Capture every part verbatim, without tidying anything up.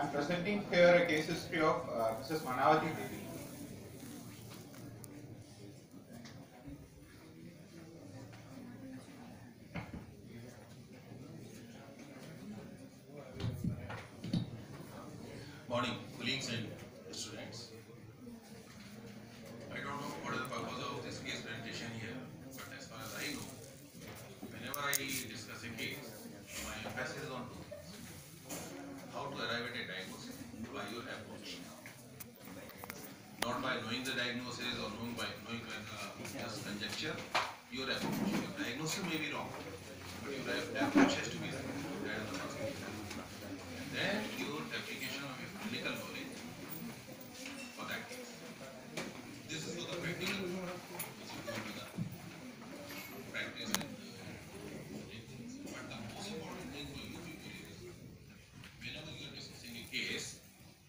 I'm presenting here a case history of uh, Missus Manavati Devi. Morning, colleagues and students. I don't know what is the purpose of this case presentation here, but as far as I know, whenever I discuss a case, my emphasis is on two things. How to arrive at a diagnosis by your approach. Not by knowing the diagnosis or knowing by knowing by the just conjecture, your approach. Your diagnosis may be wrong, but your approach has to be right. That is the first thing. And then your application of your clinical knowledge for that case. This is for the practical, which is going to the practice and uh, things. But the most important thing for you people is whenever you are discussing a case,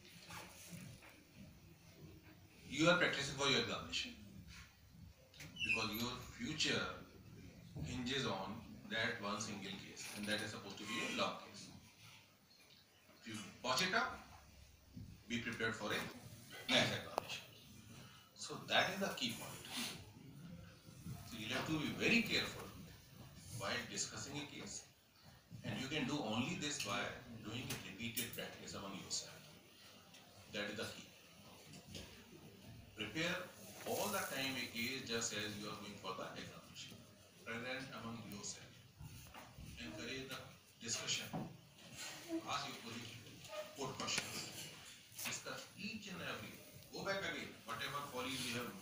you are practicing for your examination because your future hinges on that one single case, and that is supposed to be a long case. If you watch it up, be prepared for a next examination. So that is the key point. So you have to be very careful while discussing a case, and you can do only this by doing a repeated practice among yourself. That is the key. Prepare all the time a case just as you are going for the examination. Present among yourself. Encourage the discussion. Ask your colleague, put questions. Discuss each and every. Go back again. Whatever follies you have